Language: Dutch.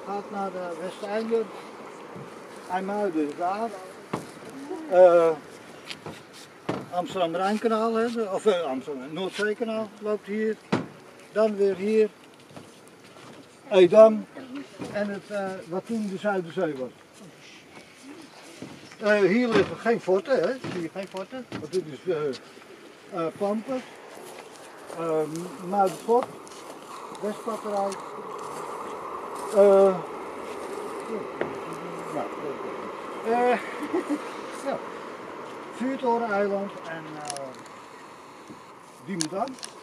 gaat naar de Westeinde. IJmuiden is daar. Amsterdam-Rijnkanaal, of Amsterdam, Noordzeekanaal loopt hier. Dan weer hier. Edam. En het, wat toen de Zuiderzee was. Hier liggen geen forten, hè? Zie je geen forten? Want dit is Pampers, Muiderfort, Westpakkerij. Ja, Vuurtoren-eiland en Diemendam.